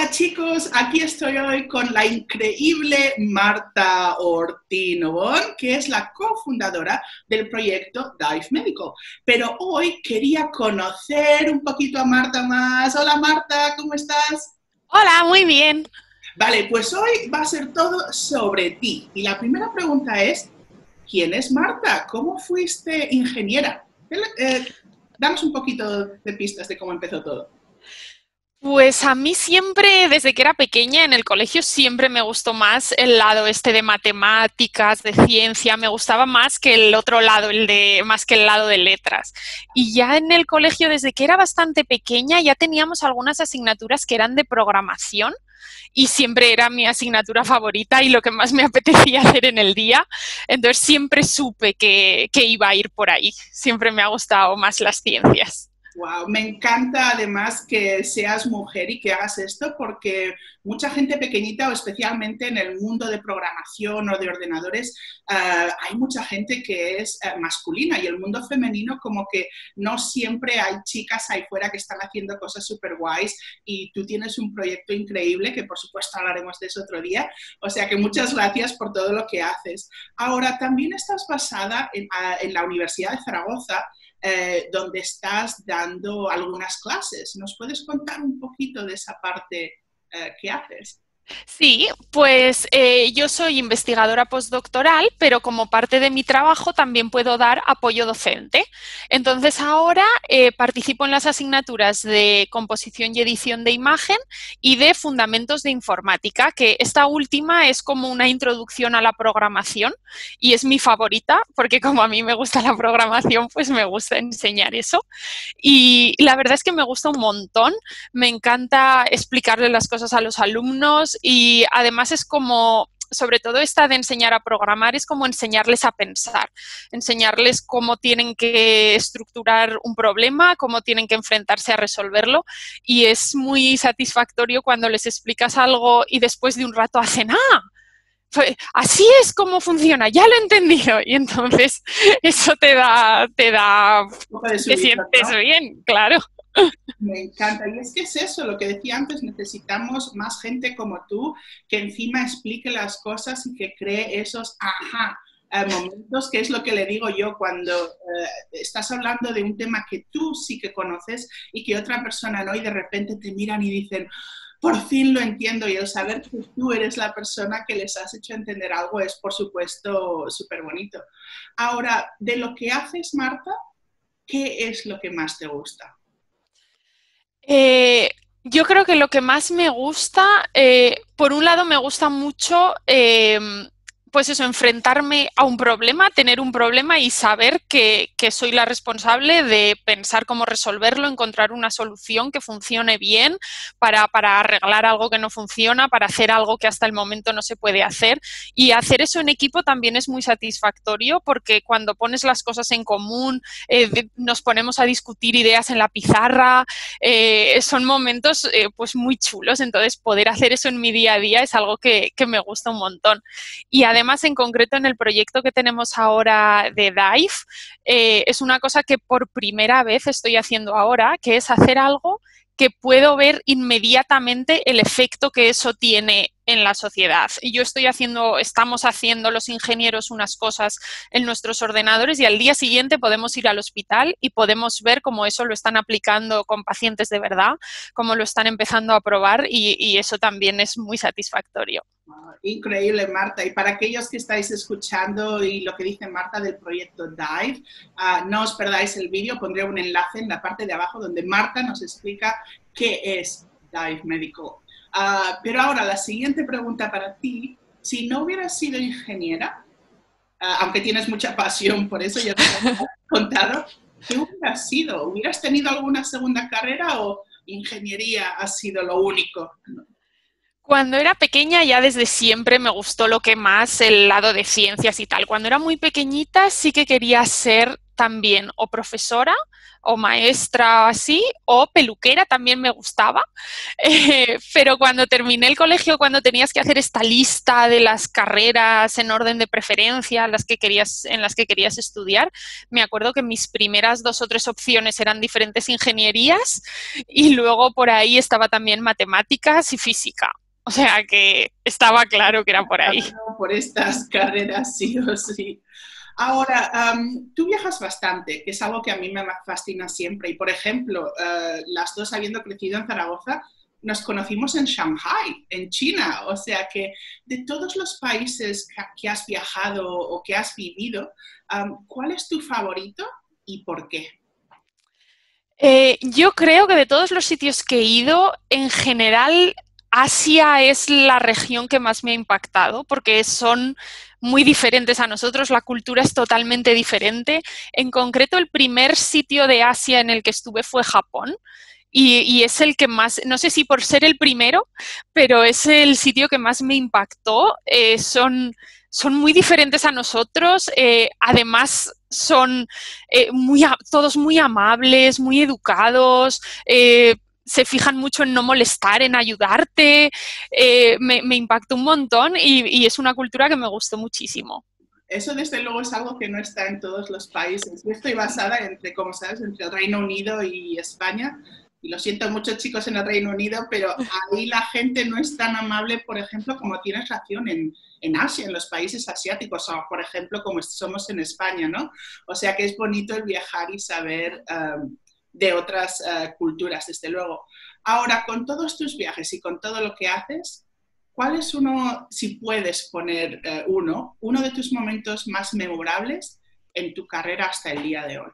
Hola chicos, aquí estoy hoy con la increíble Marta Ortiz-Nobón, que es la cofundadora del proyecto Dive Medical. Pero hoy quería conocer un poquito a Marta más. Hola Marta, ¿cómo estás? Hola, muy bien. Vale, pues hoy va a ser todo sobre ti. Y la primera pregunta es, ¿quién es Marta? ¿Cómo fuiste ingeniera? Danos un poquito de pistas de cómo empezó todo. Pues a mí siempre, desde que era pequeña en el colegio, siempre me gustó más el lado este de matemáticas, de ciencia, me gustaba más que el otro lado, más que el lado de letras. Y ya en el colegio, desde que era bastante pequeña, ya teníamos algunas asignaturas que eran de programación y siempre era mi asignatura favorita y lo que más me apetecía hacer en el día. Entonces siempre supe que iba a ir por ahí. Siempre me ha gustado más las ciencias. Wow, me encanta además que seas mujer y que hagas esto porque mucha gente pequeñita o especialmente en el mundo de programación o de ordenadores hay mucha gente que es masculina y el mundo femenino como que no siempre hay chicas ahí fuera que están haciendo cosas súper guays y tú tienes un proyecto increíble que por supuesto hablaremos de eso otro día, o sea que muchas gracias por todo lo que haces. Ahora, también estás basada en la Universidad de Zaragoza donde estás dando algunas clases. ¿Nos puedes contar un poquito de esa parte que haces? Sí, pues yo soy investigadora postdoctoral, pero como parte de mi trabajo también puedo dar apoyo docente. Entonces ahora participo en las asignaturas de composición y edición de imagen y de fundamentos de informática, que esta última es como una introducción a la programación y es mi favorita, porque como a mí me gusta la programación, pues me gusta enseñar eso. Y la verdad es que me gusta un montón, me encanta explicarle las cosas a los alumnos y además es como, sobre todo esta de enseñar a programar, es como enseñarles a pensar, enseñarles cómo tienen que estructurar un problema, cómo tienen que enfrentarse a resolverlo y es muy satisfactorio cuando les explicas algo y después de un rato hacen, ¡ah! Así es como funciona, ya lo he entendido. Y entonces eso Un poco de te subidón, sientes ¿no? bien, claro. Me encanta. Y es que es eso, lo que decía antes, necesitamos más gente como tú que encima explique las cosas y que cree esos ajá. Momentos, que es lo que le digo yo cuando estás hablando de un tema que tú sí que conoces y que otra persona no, y de repente te miran y dicen, por fin lo entiendo, y el saber que tú eres la persona que les has hecho entender algo es, por supuesto, súper bonito. Ahora, de lo que haces, Marta, ¿qué es lo que más te gusta? Eh, yo creo que lo que más me gusta, por un lado me gusta mucho, pues eso, enfrentarme a un problema, tener un problema y saber que soy la responsable de pensar cómo resolverlo, encontrar una solución que funcione bien para arreglar algo que no funciona, para hacer algo que hasta el momento no se puede hacer. Y hacer eso en equipo también es muy satisfactorio porque cuando pones las cosas en común, nos ponemos a discutir ideas en la pizarra, son momentos pues muy chulos, entonces poder hacer eso en mi día a día es algo que me gusta un montón. Y además, en concreto, en el proyecto que tenemos ahora de Dive, es una cosa que por primera vez estoy haciendo ahora, que es hacer algo que puedo ver inmediatamente el efecto que eso tiene en la sociedad. Y yo estamos haciendo los ingenieros unas cosas en nuestros ordenadores y al día siguiente podemos ir al hospital y podemos ver cómo eso lo están aplicando con pacientes de verdad, cómo lo están empezando a probar y eso también es muy satisfactorio. Increíble, Marta. Y para aquellos que estáis escuchando y lo que dice Marta del proyecto Dive, no os perdáis el vídeo, pondré un enlace en la parte de abajo donde Marta nos explica qué es Dive Medical. Pero ahora, la siguiente pregunta para ti, si no hubieras sido ingeniera, aunque tienes mucha pasión por eso, ya te lo has contado, ¿qué hubieras sido? ¿Hubieras tenido alguna segunda carrera o ingeniería ha sido lo único? Cuando era pequeña ya desde siempre me gustó lo que más el lado de ciencias y tal. Cuando era muy pequeñita sí que quería ser también o profesora o maestra así, o peluquera también me gustaba. Pero cuando terminé el colegio, cuando tenías que hacer esta lista de las carreras en orden de preferencia en las que querías estudiar, me acuerdo que mis primeras 2 o 3 opciones eran diferentes ingenierías y luego por ahí estaba también matemáticas y física. O sea que estaba claro que era por ahí. Por estas carreras, sí o sí. Ahora, tú viajas bastante, que es algo que a mí me fascina siempre. Y, por ejemplo, las dos habiendo crecido en Zaragoza, nos conocimos en Shanghai, en China. O sea que de todos los países que has viajado o que has vivido, ¿cuál es tu favorito y por qué? Yo creo que de todos los sitios que he ido, en general, Asia es la región que más me ha impactado porque son muy diferentes a nosotros, la cultura es totalmente diferente. En concreto, el primer sitio de Asia en el que estuve fue Japón. Y es el que más, no sé si por ser el primero, pero es el sitio que más me impactó. Son muy diferentes a nosotros, además son todos muy amables, muy educados, se fijan mucho en no molestar, en ayudarte. Me impactó un montón y es una cultura que me gustó muchísimo. Eso desde luego es algo que no está en todos los países. Yo estoy basada entre, como sabes, entre el Reino Unido y España. Y lo siento mucho, chicos, en el Reino Unido, pero ahí la gente no es tan amable, por ejemplo, como tienes razón en Asia, en los países asiáticos, o por ejemplo, como somos en España, ¿no? O sea que es bonito el viajar y saber de otras culturas, desde luego. Ahora, con todos tus viajes y con todo lo que haces, ¿cuál es uno, si puedes poner uno de tus momentos más memorables en tu carrera hasta el día de hoy?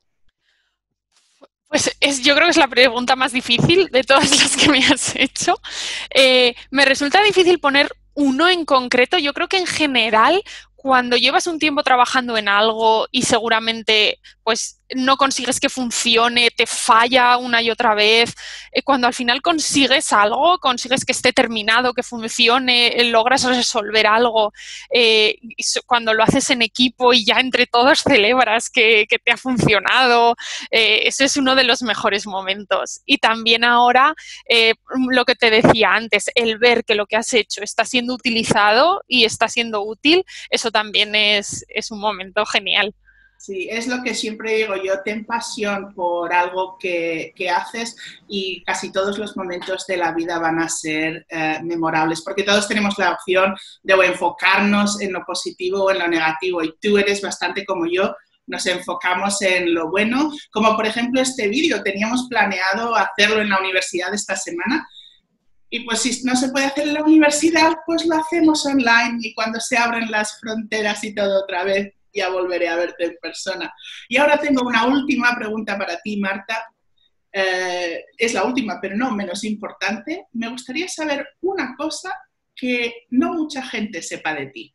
Pues yo creo que es la pregunta más difícil de todas las que me has hecho. Me resulta difícil poner uno en concreto. Yo creo que en general, cuando llevas un tiempo trabajando en algo y seguramente pues no consigues que funcione, te falla una y otra vez, cuando al final consigues algo, consigues que esté terminado, que funcione, logras resolver algo, cuando lo haces en equipo y ya entre todos celebras que te ha funcionado, ese es uno de los mejores momentos. Y también ahora, lo que te decía antes, el ver que lo que has hecho está siendo utilizado y está siendo útil, eso también es un momento genial. Sí, es lo que siempre digo yo, ten pasión por algo que haces y casi todos los momentos de la vida van a ser memorables, porque todos tenemos la opción de enfocarnos en lo positivo o en lo negativo, y tú eres bastante como yo, nos enfocamos en lo bueno, como por ejemplo este vídeo, teníamos planeado hacerlo en la universidad esta semana, y pues si no se puede hacer en la universidad, pues lo hacemos online, y cuando se abren las fronteras y todo otra vez, ya volveré a verte en persona. Y ahora tengo una última pregunta para ti, Marta. Es la última, pero no menos importante. Me gustaría saber una cosa que no mucha gente sepa de ti.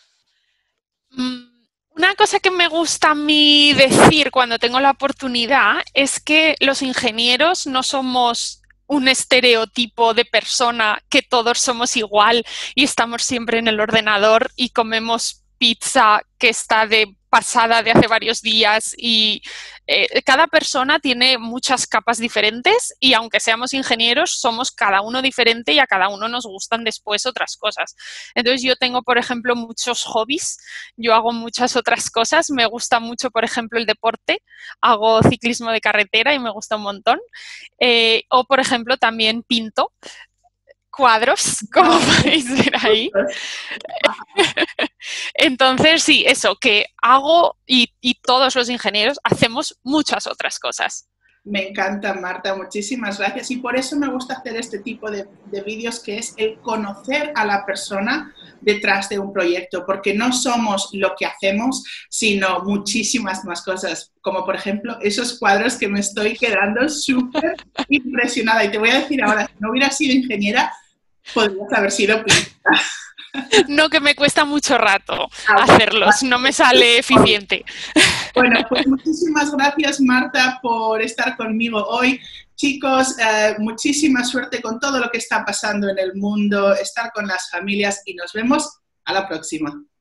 Una cosa que me gusta a mí decir cuando tengo la oportunidad es que los ingenieros no somos un estereotipo de persona, que todos somos igual y estamos siempre en el ordenador y comemos pizza que está de pasada de hace varios días y cada persona tiene muchas capas diferentes y aunque seamos ingenieros somos cada uno diferente y a cada uno nos gustan después otras cosas. Entonces yo tengo, por ejemplo, muchos hobbies, yo hago muchas otras cosas, me gusta mucho, por ejemplo, el deporte, hago ciclismo de carretera y me gusta un montón, o por ejemplo también pinto cuadros, como podéis ver ahí. Entonces, sí, eso, que hago y todos los ingenieros hacemos muchas otras cosas. Me encanta, Marta, muchísimas gracias. Y por eso me gusta hacer este tipo de vídeos, que es el conocer a la persona detrás de un proyecto, porque no somos lo que hacemos, sino muchísimas más cosas, como por ejemplo esos cuadros que me estoy quedando súper impresionada. Y te voy a decir ahora, si no hubiera sido ingeniera, podrías haber sido pintora. No, que me cuesta mucho rato hacerlos, no me sale eficiente. Bueno, pues muchísimas gracias, Marta, por estar conmigo hoy. Chicos, muchísima suerte con todo lo que está pasando en el mundo, estar con las familias y nos vemos a la próxima.